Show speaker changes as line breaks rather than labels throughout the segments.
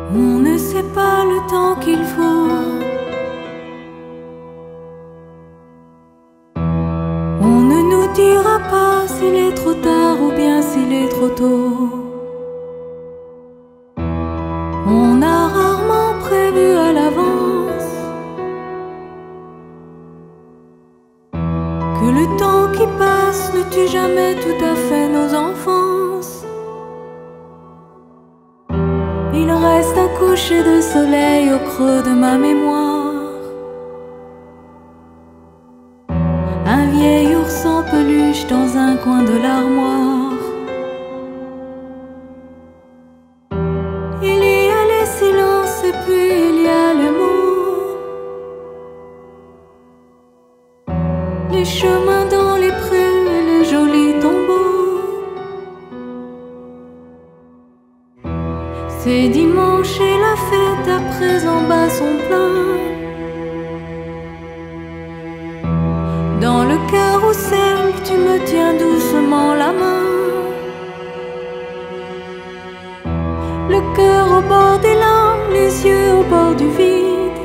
On ne sait pas le temps qu'il faut. On ne nous dira pas s'il est trop tard ou bien s'il est trop tôt. On a rarement prévu à l'avance que le temps qui passe ne tue jamais tout à fait nos enfances. Il reste un coucher de soleil au creux de ma mémoire, un vieil ours en peluche dans un coin de l'armoire. Il y a les silences et puis il y a les mots, les chemins dans les prés et les jolis tombeaux. C'est dimanche et la fête à présent bat son plein. Dans le carrousel, tu me tiens doucement la main, le cœur au bord des larmes, les yeux au bord du vide.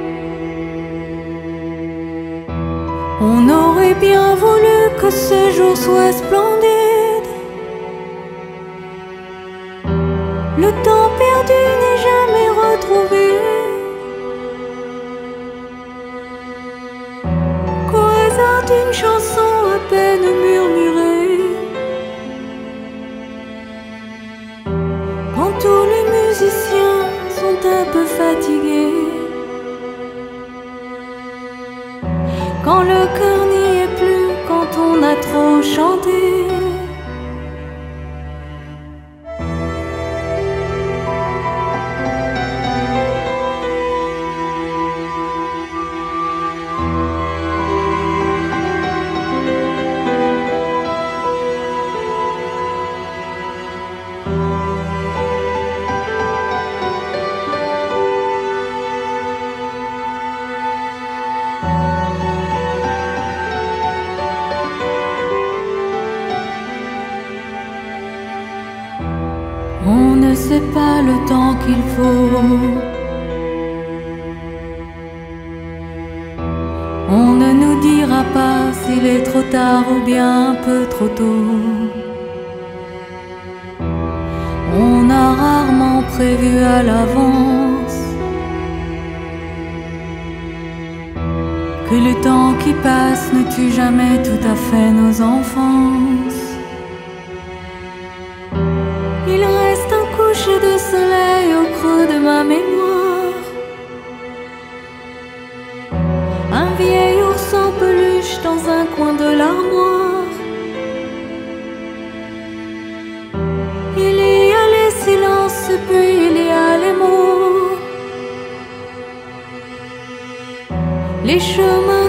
On aurait bien voulu que ce jour soit splendide. Le temps perdu n'est jamais retrouvé. Qu'au hasard d'une chanson à peine murmurée, quand tous les musiciens sont un peu fatigués, quand le cœur n'y est plus, quand on a trop chanté. On ne sait pas le temps qu'il faut. On ne nous dira pas s'il est trop tard ou bien un peu trop tôt. On a rarement prévu à l'avance que le temps qui passe ne tue jamais tout à fait nos enfances. Il reste un coucher de soleil au creux de ma mémoire, un vieil ours en peluche dans un coin de l'armoire. Il y a les silences et puis il y a les mots, les chemins